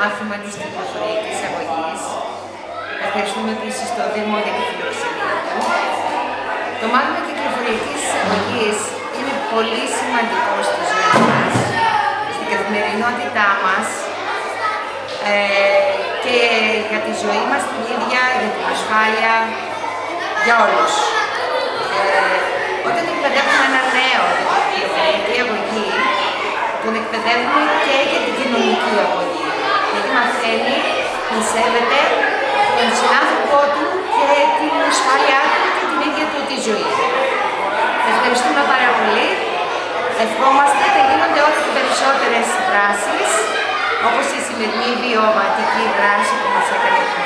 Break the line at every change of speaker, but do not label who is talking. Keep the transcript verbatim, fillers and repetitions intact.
μάθημα της κυκλοφοριακής αγωγής. Ευχαριστούμε επίσης το Δήμο για τη φιλοξενία του. Το μάθημα κυκλοφοριακής αγωγής είναι πολύ σημαντικό στη ζωή μας, στην καθημερινότητά μας ε, και για τη ζωή μας την ίδια, για την ασφάλεια, για όλους. Ε, όταν εκπαιδεύουμε ένα νέο για την κυκλοφοριακή αγωγή, τον εκπαιδεύουμε και για την κοινωνική αγωγή. Γιατί μαθαίνει να σέβεται τον συνάνθρωπό του και την ασφάλειά του και την ίδια του τη ζωή. Ευχαριστούμε πάρα πολύ. Ευχόμαστε να γίνονται όλο και περισσότερες δράσεις, όπως η σημερινή βιωματική δράση που μας έκανε